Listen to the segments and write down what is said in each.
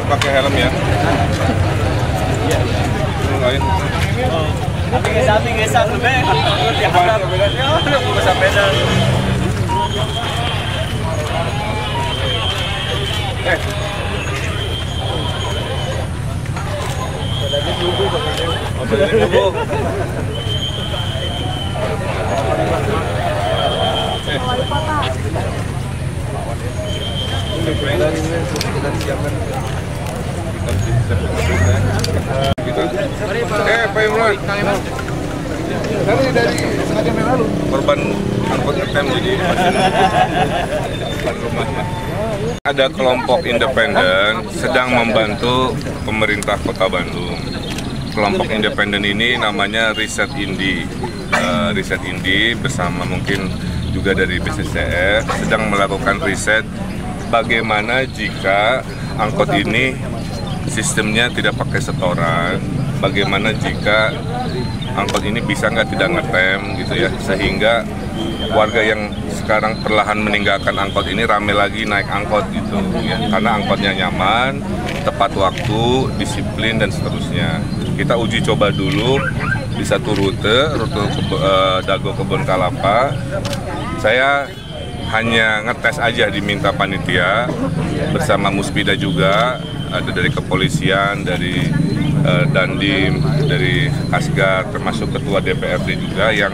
pakai helm ya. Lain. Sabi sa be, Pak Imran. Dari sengaja main lalu. Korban angkot ngetem jadi depan rumahnya. Ada kelompok independen sedang membantu pemerintah Kota Bandung. Kelompok independen ini namanya Riset Indi. Riset Indi bersama mungkin juga dari BCCF sedang melakukan riset bagaimana jika angkot ini sistemnya tidak pakai setoran, bagaimana jika angkot ini bisa nggak tidak ngetem gitu ya, sehingga warga yang sekarang perlahan meninggalkan angkot ini rame lagi naik angkot gitu ya, karena angkotnya nyaman, tepat waktu, disiplin dan seterusnya. Kita uji coba dulu di satu rute Dago Kebon Kalapa. Saya hanya ngetes aja, diminta panitia bersama Muspida juga, ada dari kepolisian, dari Dandim, dari Asgar, termasuk ketua DPRD juga yang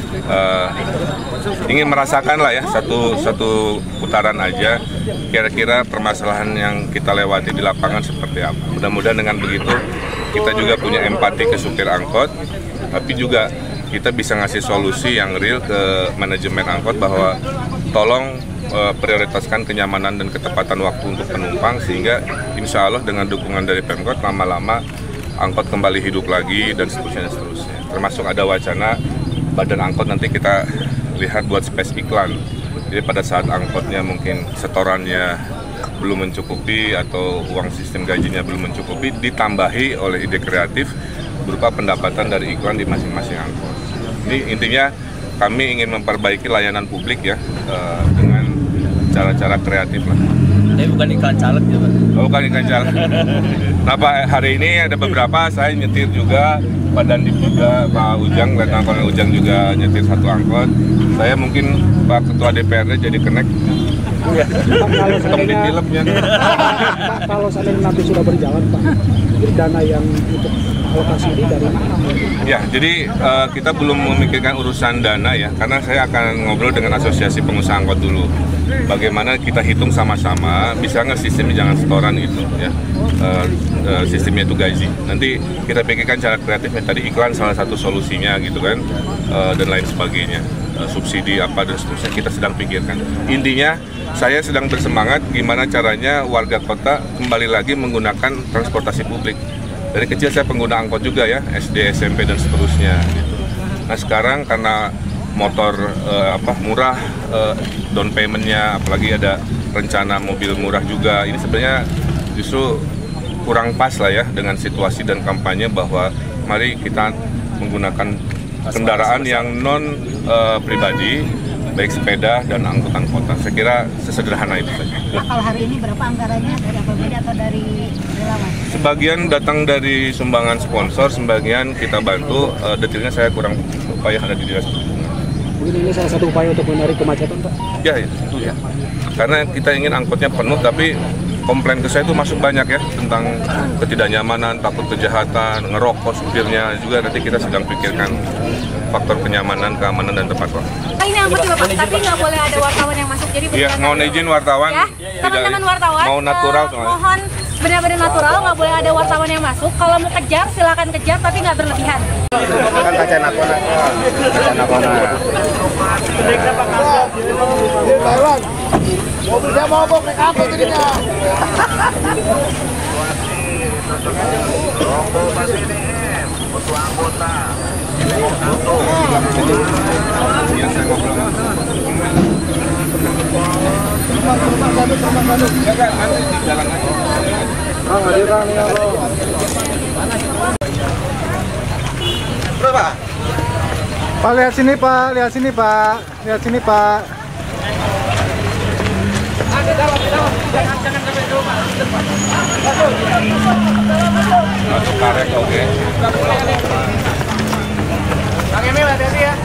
ingin merasakan lah ya satu putaran aja kira-kira permasalahan yang kita lewati di lapangan seperti apa. Mudah-mudahan dengan begitu kita juga punya empati ke supir angkot, tapi juga kita bisa ngasih solusi yang real ke manajemen angkot bahwa tolong prioritaskan kenyamanan dan ketepatan waktu untuk penumpang, sehingga insya Allah dengan dukungan dari Pemkot lama-lama angkot kembali hidup lagi dan seterusnya. Termasuk ada wacana badan angkot nanti kita lihat buat space iklan. Jadi pada saat angkotnya mungkin setorannya belum mencukupi atau uang sistem gajinya belum mencukupi, ditambahi oleh ide kreatif berupa pendapatan dari iklan di masing-masing angkot. Ini intinya kami ingin memperbaiki layanan publik ya dengan cara-cara kreatif lah. Tapi bukan iklan caleg ya Pak? Oh, bukan iklan caleg. Nah Pak, hari ini ada beberapa, saya nyetir juga, Pak Dandim juga, Pak Ujang, Letnan Kolonel Ujang juga nyetir satu angkot. Saya mungkin Pak Ketua DPRD jadi connect. Ya. Kalau seandainya, kalau seandainya nanti sudah berjalan Pak, dana yang untuk alokasi ini dari mana? Ya, jadi kita belum memikirkan urusan dana ya, karena saya akan ngobrol dengan Asosiasi Pengusaha Angkot dulu. Bagaimana kita hitung sama-sama, bisa nggak sistemnya jangan setoran gitu ya, sistemnya itu gaji. Nanti kita pikirkan cara kreatifnya, tadi iklan salah satu solusinya gitu kan, dan lain sebagainya, subsidi apa dan seterusnya kita sedang pikirkan. Intinya saya sedang bersemangat gimana caranya warga kota kembali lagi menggunakan transportasi publik. Dari kecil saya pengguna angkot juga ya, SD, SMP dan seterusnya gitu. Nah sekarang karena motor murah, down payment-nya, apalagi ada rencana mobil murah juga, ini sebenarnya justru kurang pas lah ya dengan situasi dan kampanye bahwa mari kita menggunakan kendaraan yang non pribadi, baik sepeda dan angkutan kota. Saya kira sesederhana itu saja. Pak, kalau hari ini berapa anggarannya, dari APBD atau dari relawan? Sebagian datang dari sumbangan sponsor, sebagian kita bantu. Detailnya saya kurang upaya ada di dinas perhubungan. Mungkin ini salah satu upaya untuk menghindari kemacetan Pak? Ya, tentu ya. Karena kita ingin angkotnya penuh, tapi komplain ke saya itu masuk banyak ya tentang ketidaknyamanan, takut kejahatan, ngerokok supirnya juga. Nanti kita sedang pikirkan faktor kenyamanan, keamanan dan tepat waktu. Ini angkot juga Pak, tapi nggak boleh ada wartawan yang masuk. Jadi iya, mohon izin wartawan. Ya, teman-teman wartawan, mau natural soalnya. Mohon benar-benar natural, nggak boleh ada wartawan yang masuk. Kalau mau kejar, silakan kejar, tapi nggak berlebihan. Kan kaca nakona. Mobilnya mogok naik angkot jadinya. Pak, lihat sini Pak, lihat sini Pak, lihat sini Pak. Jangan sampai dulu Pak. Masuk karet oke. Kang Emil hati-hati ya.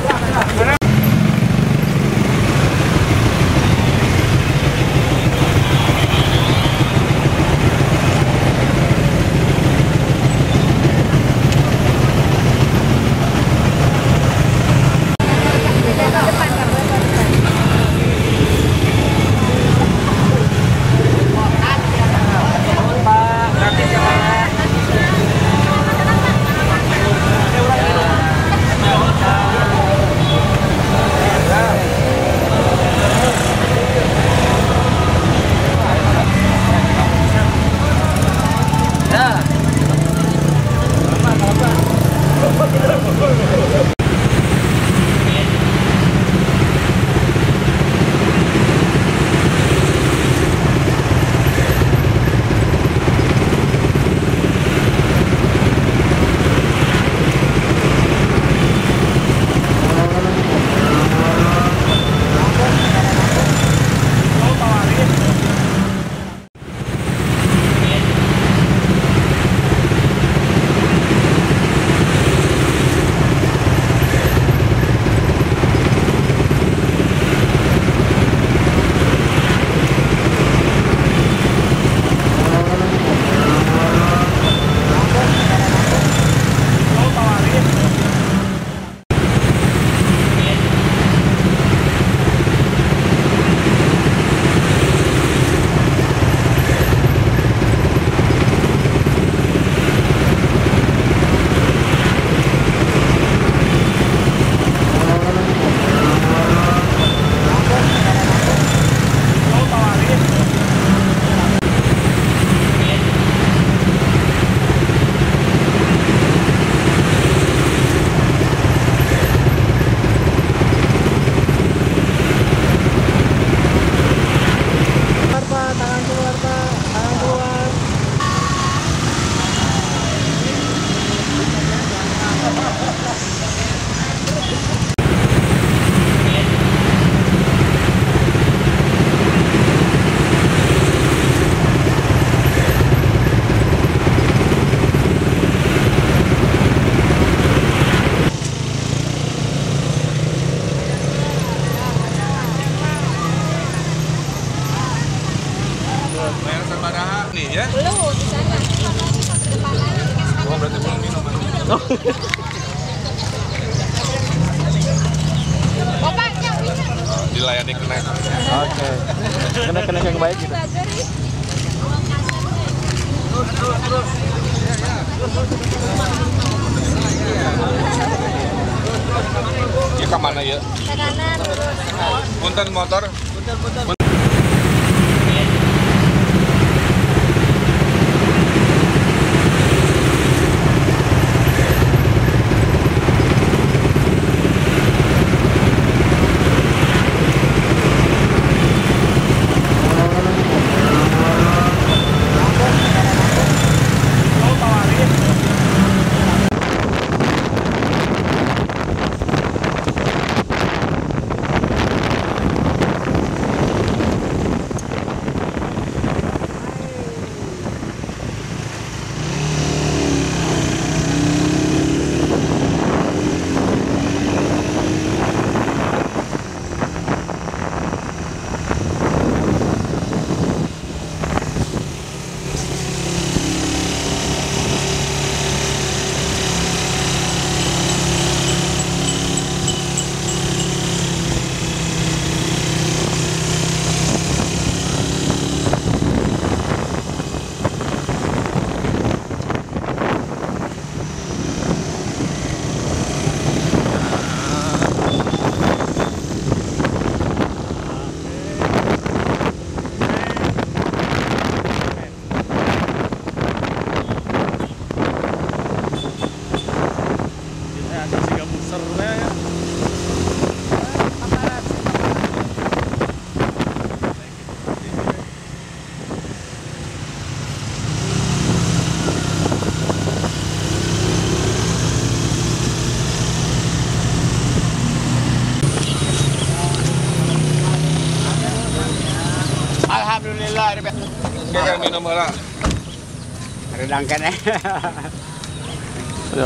Bayar Sabaraha nih ya. Belum, di sana. Oh, berarti belum minum. Bapaknya, Dilayani kenaik. Oke. Kena yang baik gitu. Ya ke mana ya? ke kanan, terus. Punten motor. Kita minum bola. Redangkan Ayo.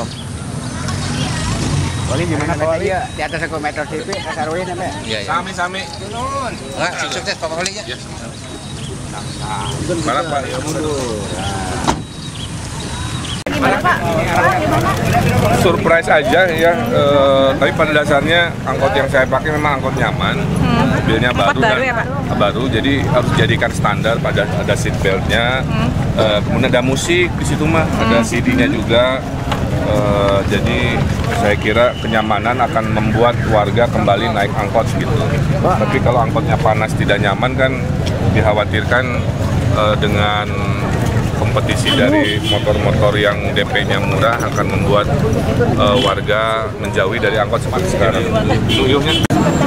Boleh di mana Bali? Di atas aku Metro TV, Kasarwin apa? Iya, iya. Sami. Enggak, sukses Pak Kali ya. Balap Pak. Gimana Pak? Surprise aja ya, tapi pada dasarnya angkot yang saya pakai memang angkot nyaman, mobilnya baru baru dan ya, Pak? baru, jadi harus dijadikan standar. Pada ada seat beltnya, kemudian ada musik di situ mah, ada CD-nya juga. Jadi saya kira kenyamanan akan membuat warga kembali naik angkot gitu. Tapi kalau angkotnya panas tidak nyaman kan dikhawatirkan dengan kompetisi dari motor-motor yang DP-nya murah akan membuat warga menjauhi dari angkot seperti sekarang. Tuyuhnya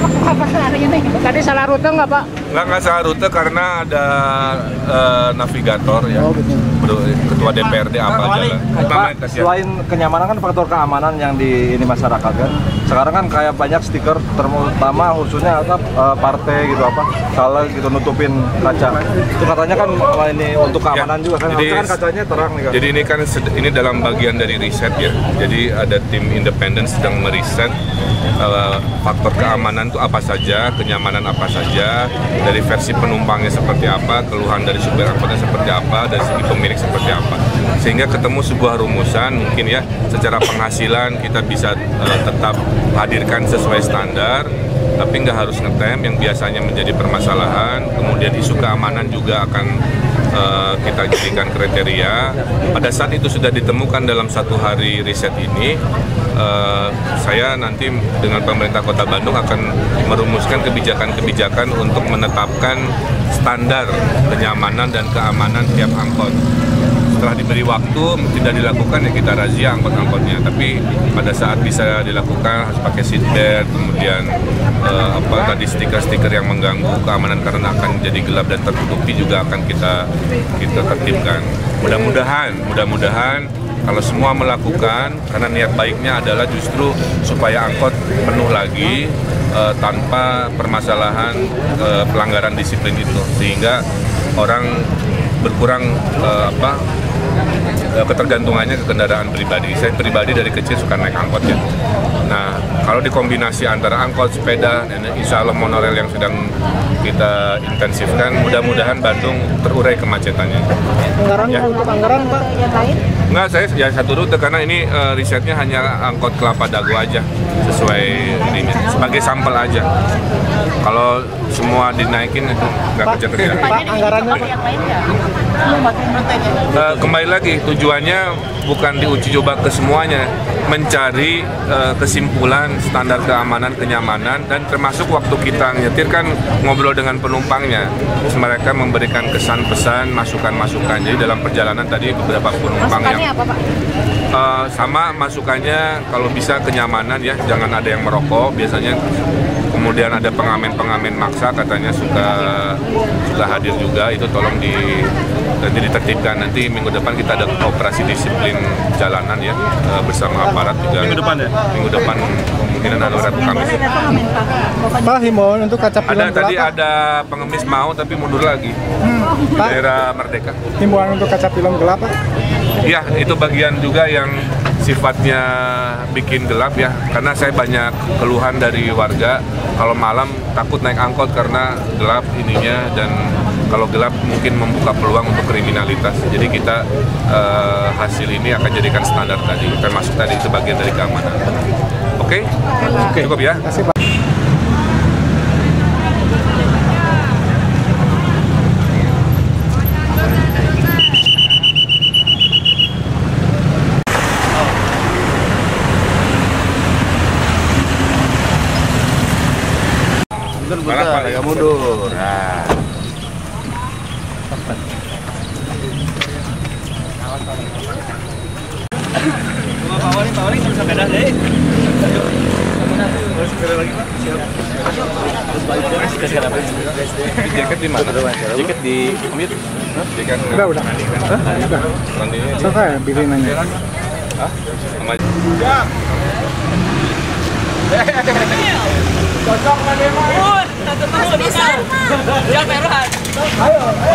Tadi salah rute nggak Pak? nggak salah rute karena ada navigator ya. Ketua DPRD apa jalan. Pak, selain kenyamanan kan faktor keamanan yang di ini masyarakat kan. Sekarang kan kayak banyak stiker terutama khususnya partai gitu apa salah gitu nutupin kaca. Itu katanya kan ini untuk keamanan juga kan. Harusnya kan kacanya terang nih kan. Jadi ini kan ini dalam bagian dari riset ya. Jadi ada tim independen sedang meriset faktor keamanan itu apa saja, kenyamanan apa saja, dari versi penumpangnya seperti apa, keluhan dari supir angkotnya seperti apa, dari segi pemilik seperti apa, sehingga ketemu sebuah rumusan mungkin ya secara penghasilan kita bisa tetap hadirkan sesuai standar, tapi nggak harus ngetem yang biasanya menjadi permasalahan. Kemudian isu keamanan juga akan kita jadikan kriteria. Pada saat itu sudah ditemukan dalam 1 hari riset ini, saya nanti dengan pemerintah Kota Bandung akan merumuskan kebijakan-kebijakan untuk menetapkan standar kenyamanan dan keamanan tiap angkot. Setelah diberi waktu tidak dilakukan ya kita razia angkot-angkotnya, tapi pada saat bisa dilakukan harus pakai seat belt, kemudian tadi stiker-stiker yang mengganggu keamanan karena akan jadi gelap dan tertutupi juga akan kita tertibkan. Mudah-mudahan kalau semua melakukan, karena niat baiknya adalah justru supaya angkot penuh lagi tanpa permasalahan pelanggaran disiplin itu, sehingga orang berkurang ketergantungannya ke kendaraan pribadi. Saya pribadi dari kecil suka naik angkot ya. Nah, kalau dikombinasi antara angkot, sepeda, dan insya Allah monorail yang sedang kita intensifkan, mudah-mudahan Bandung terurai kemacetannya. Anggaran Ya. untuk anggaran Pak? Yang lain? Enggak, saya ya satu rute karena ini risetnya hanya angkot Kelapa Dago aja sesuai ininya, sebagai sampel aja. Kalau semua dinaikin itu nggak kerja-kerja. Pak, anggarannya Pak? Yang lain nggak? Kembali lagi tujuannya bukan diuji coba ke semuanya, mencari kesimpulan standar keamanan, kenyamanan, dan termasuk waktu kita nyetir kan ngobrol dengan penumpangnya, terus mereka memberikan kesan pesan, masukan-masukan. Jadi dalam perjalanan tadi beberapa penumpang Masukannya yang apa Pak? sama masukannya kalau bisa kenyamanan ya, jangan ada yang merokok biasanya. Kemudian ada pengamen-pengamen maksa katanya suka hadir juga, itu tolong nanti ditertibkan. Nanti minggu depan kita ada operasi disiplin jalanan ya bersama aparat juga. Minggu depan ya? Minggu depan kemungkinan ada Rabu Kamis. Pak, himbauan untuk kaca film Tadi ada pengemis mau tapi mundur lagi. Pak, Daerah Merdeka. himbauan untuk kaca film gelap Pak? Iya, itu bagian juga yang sifatnya bikin gelap ya, karena saya banyak keluhan dari warga kalau malam takut naik angkot karena gelap ininya, dan kalau gelap mungkin membuka peluang untuk kriminalitas. Jadi kita hasil ini akan jadikan standar tadi, termasuk tadi itu bagian dari keamanan. Oke? Cukup ya? Terima kasih Pak. Bentar, agak mundur. Nah. Pawali bisa beda deh. Jaket di mana? Jaket di mute. Jaket. Udah. Nantinya Selesai pilih nanya. Hah? Sama Cocok mana mah? Bisa. Ya Ferhan. Ayo.